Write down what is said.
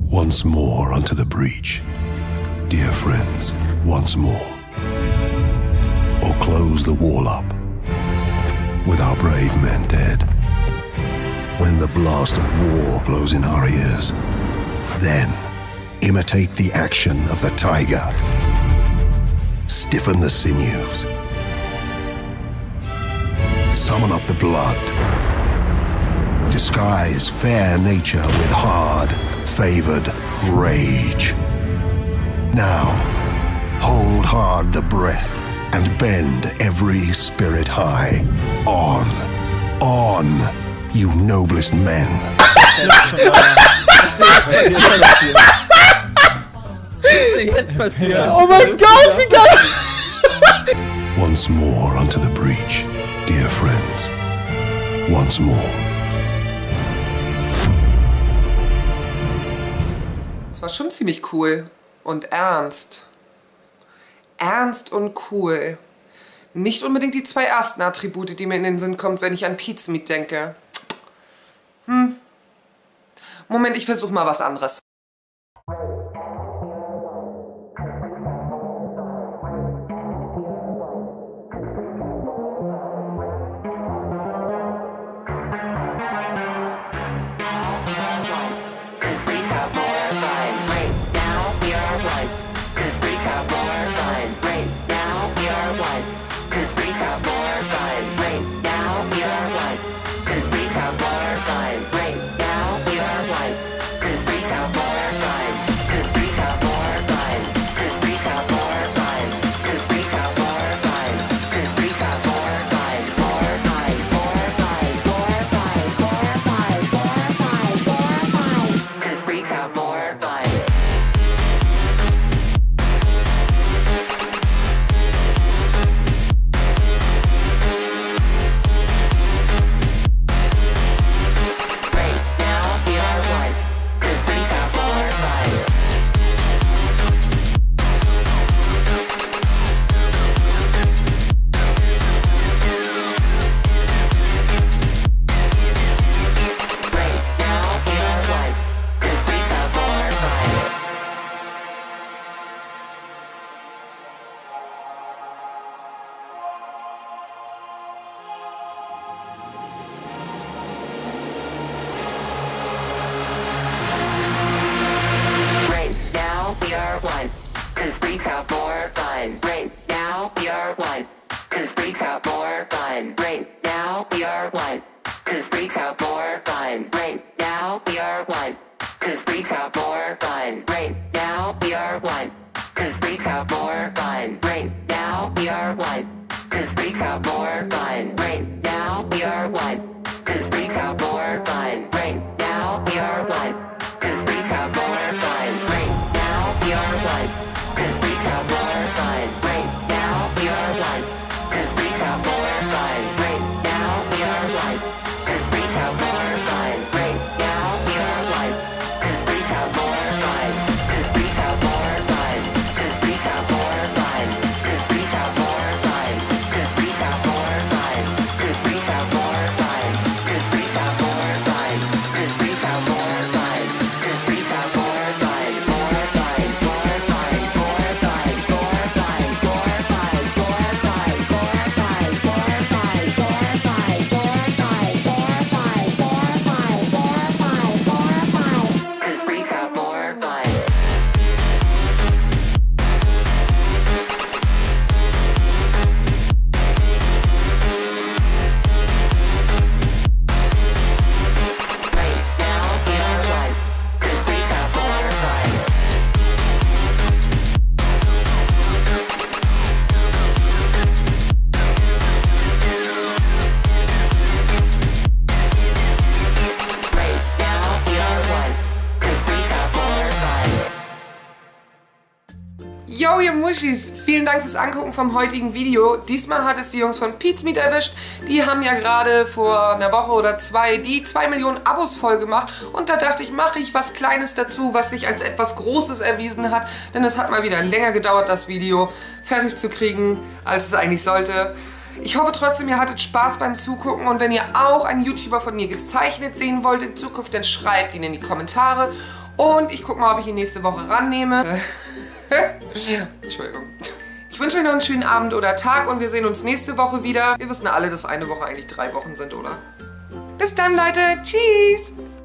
Once more unto the breach, dear friends, once more. Or close the wall up, with our brave men dead. When the blast of war blows in our ears, then imitate the action of the tiger. Stiffen the sinews. Summon up the blood. Disguise fair nature with hard, favored rage. Now, hold hard the breath and bend every spirit high. On, you noblest men. Oh mein Gott, wie geil! Once more unto the breach, dear friends. Once more. Das war schon ziemlich cool und ernst. Ernst und cool. Nicht unbedingt die zwei ersten Attribute, die mir in den Sinn kommen, wenn ich an Pizmeet denke. Moment, ich versuche mal was anderes. Yo, ihr Muschis! Vielen Dank fürs Angucken vom heutigen Video. Diesmal hat es die Jungs von Pizmeet erwischt. Die haben ja gerade vor einer Woche oder zwei die 2 Millionen Abos voll gemacht. Und da dachte ich, mache ich was Kleines dazu, was sich als etwas Großes erwiesen hat. Denn es hat mal wieder länger gedauert, das Video fertig zu kriegen, als es eigentlich sollte. Ich hoffe trotzdem, ihr hattet Spaß beim Zugucken. Und wenn ihr auch einen YouTuber von mir gezeichnet sehen wollt in Zukunft, dann schreibt ihn in die Kommentare. Und ich gucke mal, ob ich ihn nächste Woche rannehme. Entschuldigung. Ich wünsche euch noch einen schönen Abend oder Tag und wir sehen uns nächste Woche wieder. Wir wissen alle, dass eine Woche eigentlich 3 Wochen sind, oder? Bis dann, Leute. Tschüss.